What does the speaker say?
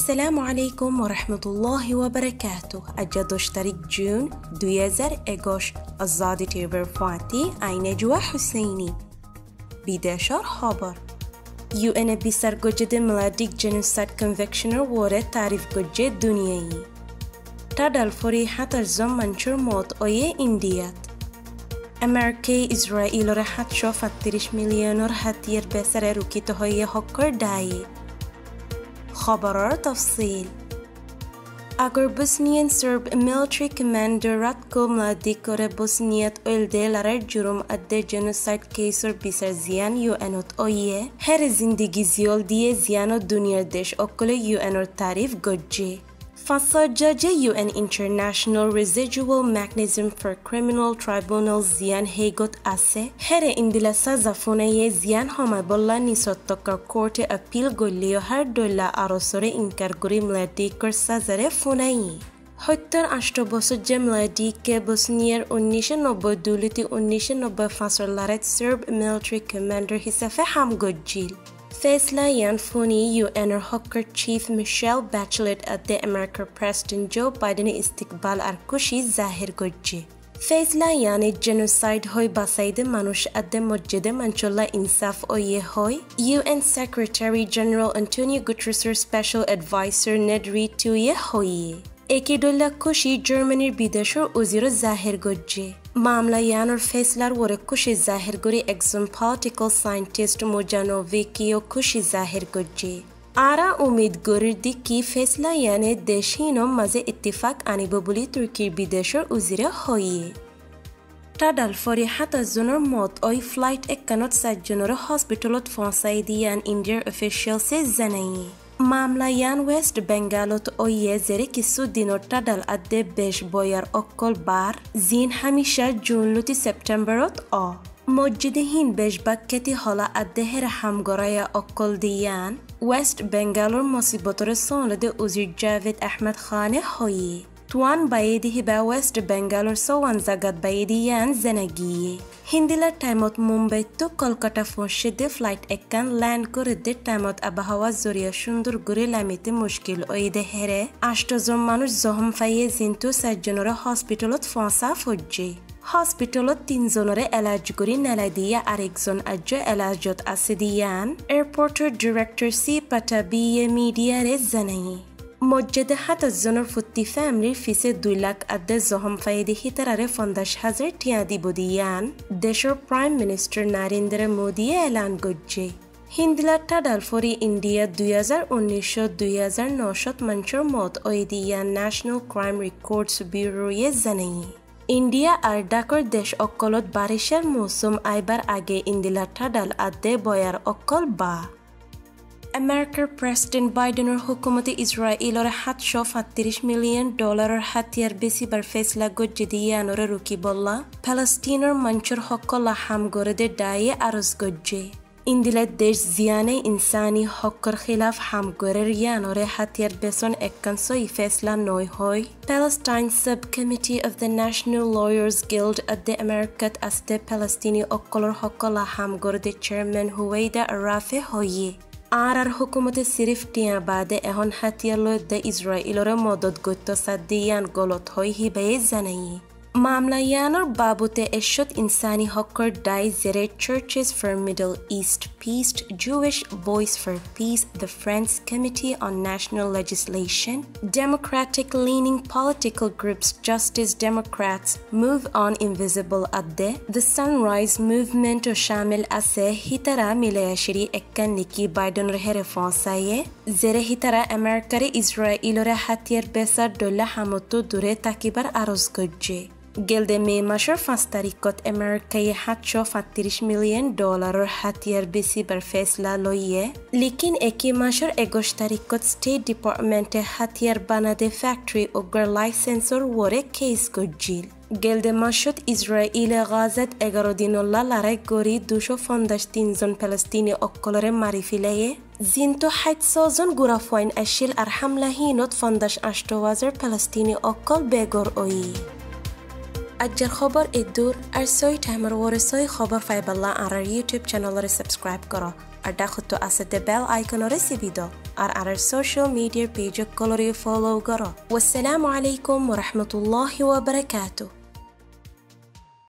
السلام عليكم ورحمة الله وبركاته. أجدوش تاريخ جون 2021 azadi تيبر فاتي أين جوا حسيني بداشر خبر UN بيسر جوجد Mladic Genocide Convictioner وورد تعريف جوجد دنياي تدل فريحة الزم منشور موت أوي إنديات أمريكا إسرائيل رحت شوف 30 مليون رحت يربسر روكي تهيي هكر داي خبرار تفصيل اگر بوسنيان سرب military commander Ratko Mladic ore بوسنيات ölde larar jurum adde genocide case bisar ziyan UNot oye her zindagi ziyol diye ziyano dunyar desh okole UNor tarif gojje Fasajaja UN International Residual Mechanism for Criminal Tribunal ziyan hegot ase here indila sazafune ye ziyan homabolla nisotokar court appeal golliyo har dolla arosore inkar guri Mladicor sazare funayi হত্যার 8 বছর যে Mladicকে বসনিয়ার 1992 1990 লারেত সার্ব military commander হিসেবে হামগজ্জিল Faisla Yan Funi UNer Hawker Chief Michelle Bachelet at the American President Joe Biden Istiqbal Arkushi Zahir Gojji. Faisla Yan genocide hoy basaide manush at the Mojjede Mancholla Insaf Oye hoy UN Secretary General Antonio Guterres Special Advisor Ned Reed Tuye hoye. Ekidolla Kushi Germany Bideshur Uziro Zahir Gojji. मामला यान और फैसलार वरे खुशी जाहिर गुरी एक्सम political scientist मोजानोविकियो खुशी जाहिर गुज्जे आरा उम्मीद गुरिर दी की फैसला याने देशीनो मजे इत्तिफाक आनिबो बुली तुर्कीर बिदेशर उजिरे होइए टाडल फरिहात जुनर मौत ओई फ्लाइट एकनोट साजनर हॉस्पिटलत फंसाई दियान इंडियर ऑफिशियल से जनाइए मामला यान वेस्ट बेंगालोत ओये जेरे किसु दिनोर टाडल अद्दे बेश बोयार ओक्कल बार जीन हमेशा जून लुटी सेप्टेम्बरत मस्जिद हिन बेश बाक्केति हला अद्दे हेर हामगराया ओक्कल दियान वेस्ट बेंगालोर मुसीबतोर सोनलदे उजिर जावेद अहमद खाने होये तुआन बायेदी हिबा वेस्ट बेंगालोर सोवान जागात बायेदी यान जनागिये हिंदिला टाइमत मुंबई तो कलकाता फंशेदे फ्लाइट एक्कान लैंड करेदे टाइमत आबहावा जरिया सुंदर गुरे लामिते मुश्किल ओइदे हेरे 8 জন মানুষ জখম ফাইয়ে জিন্তু 4 জনরে হসপিটালত ফসা ফজ্জে হসপিটালত 3 জনরে এলাজ করি নেলাই দিয়া আরেকজন আজ্য এলাজত আছে দিয়ান এয়ারপোর্টের ডিরেক্টর সি পাটাবিয়ে মিডিয়ারে জানাই মসজিদে 7 জনের ফুটি ফ্যামিলির ফিসে 2 লাখ আদে জখম ফাইয়ে হিতারারে 50,000 টিয়া দিব দিয়ান দেশের প্রাইম মিনিস্টার নরেন্দ্র মোদী এলান গজ্জে হিন্দিলা টাডাল ফরি ইন্ডিয়া 2019-2009 মানুষের মত ওই দিয়া ন্যাশনাল ক্রাইম রেকর্ডস ব্যুরোয়ে জানাই ইন্ডিয়া আর ডাকর দেশ অকলত বারিশের মৌসুম আইবার আগে ইন্দিলা টাডাল আদে বয়ার অকল বা American President Bidener hukumati Israelor $730 million hatiyar besibar faisla gojje diyanore ruki bolla Palestinor manchur hokolla hamgorede daye aroz gojje indila desh ziyane insani hokkor khilaf hamgorer yanore hatiyar beson ekkan soy faisla noy hoy Palestine Subcommittee of the National Lawyers Guild at the Americat as the Palestini okkolor hokolla hamgorede chairman Huwaida Arafe hoye आर हुकूमत सिर्फ टिया बादे एहन हथियार लो the इजराइलर मदद गत्तो सदियान गलत होई हिबे जनाई मामला यानर बाबूते एशत इंसानी हक्कर दाई जेरे Churches for Middle East Peace Jewish Voice for Peace the Friends Committee on National Legislation Democratic leaning political groups Justice Democrats Move on Invisible Adde the Sunrise Movement o shamil ase hitara milayashiri ekkan niki Biden rehere fonsaye zere hitara Amerikare Israelore hatiyar besar dolla hamotu dure takibar aroz gojje Gelde me mashar 5 tarikot Amerika'yı $730 million hatiyar besi bar faisla loye lekin eki mashar 21 tarikot State Department'e hatiyar banade factory ogar licensor wore case gojjil Gelde mashut İsrail'e gazet egarodinolla lare gori 253 John Palestini okkolore marifileye zinto 800 John gurafoin ashil arhamlahinot 58,000 Palestini okkol begor oyi أجل خبر الدور أرسوي تامر ورسوي خبر فايب الله على اليوتيوب channel سبسكرايب كرا আর দেখো আছে bell icon recipe দ আর social media page কলরে follow করো। ওয়াসসালামু আলাইকুম ওয়া রাহমাতুল্লাহি ওয়া বারাকাতুহু।